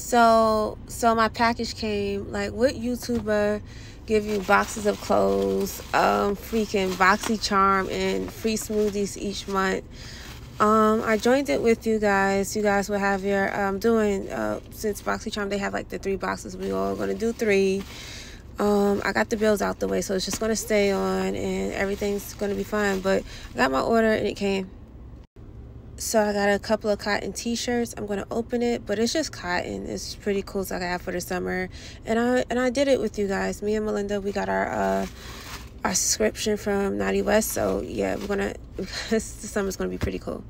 So my package came. Like, what YouTuber give you boxes of clothes, freaking Boxycharm, and free smoothies each month? I joined it with you guys. You guys will have your since Boxycharm, they have like the 3 boxes. We all gonna do 3. I got the bills out the way, so it's just gonna stay on and everything's gonna be fine. But I got my order and it came. So I got a couple of cotton t-shirts. I'm gonna open it, but it's just cotton. It's pretty cool, so I got for the summer. And I did it with you guys. Me and Melinda, we got our subscription from Naughty West. So yeah, we're gonna the summer's gonna be pretty cool.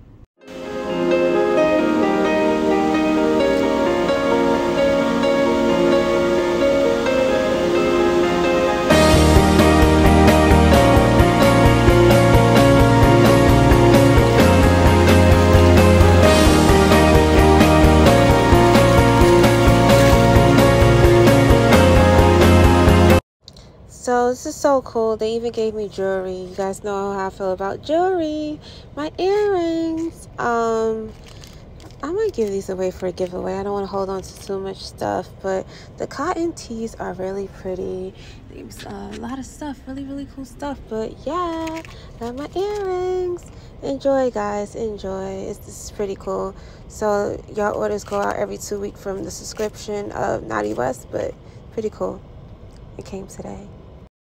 So this is so cool. They even gave me jewelry. You guys know how I feel about jewelry. My earrings. I might give these away for a giveaway. I don't want to hold on to too much stuff, but the cotton tees are really pretty. There's a lot of stuff, really cool stuff. But yeah, got my earrings. Enjoy, guys. Enjoy. This is pretty cool. So your orders go out every 2 weeks from the subscription of Naughty West, but pretty cool. It came today.